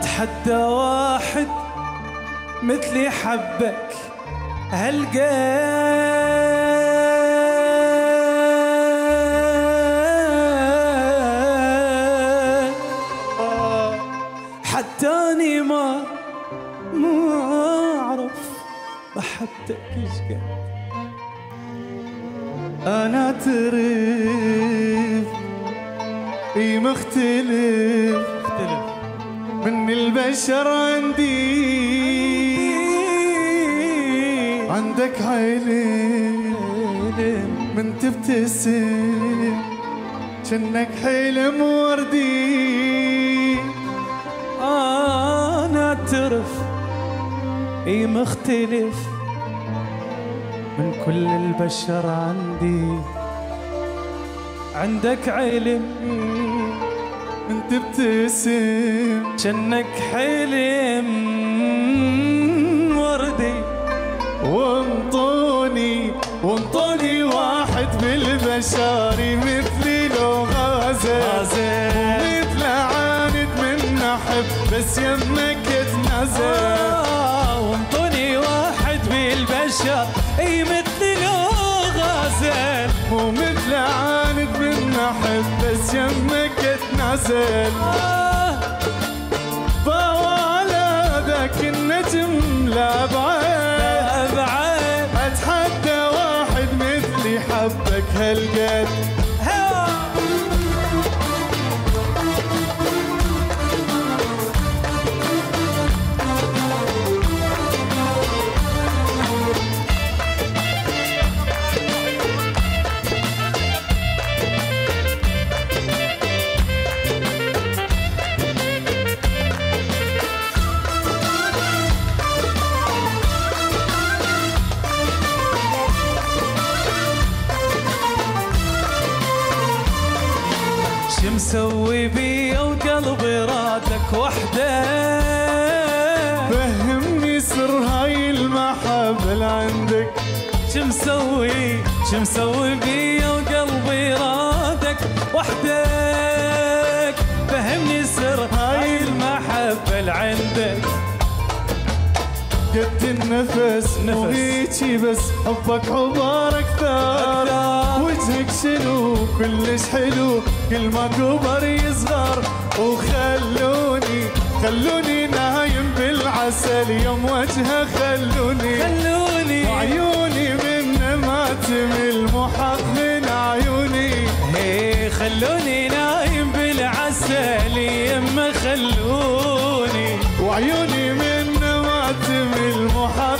اتحدى واحد مثلي حبك هالقد، حتاني ما اعرف محبتك ايش قد. انا اعترف اي مختلف من البشر عندك علم من تبتسم جنك حلم وردي. انا اعترف اي مختلف من كل البشر عندك علم من تبتسم جنك حلم وردي. وانطوني واحد بالبشر مثلي لو غازل، مثل عاند من احب بس يمك اتنازل. وانطوني واحد بالبشر اي مثلي لو غازل، مو مثل عاند من احب بس يمك اتنازل. فوالا ذاك النجم لا بعد، اتحدى واحد مثلي حبك هالقد. شو مسوي بي وقلبي رادك وحده؟ فهمني سر هاي المحبة اللي عندك. شو مسوي بي وقلبي رادك وحدك؟ فهمني سر هاي المحبة اللي عندك. قد النفس وهيجي بس حبك عبار اكثر. وجهك شنو كلش حلو كل ما كبر يصغر. وخلوني نايم بالعسل يوم وجهه خلوني وعيوني منه ما تمل محط من عيوني. خلوني نايم بالعسل يما خلوني وعيوني منه ما تمل محط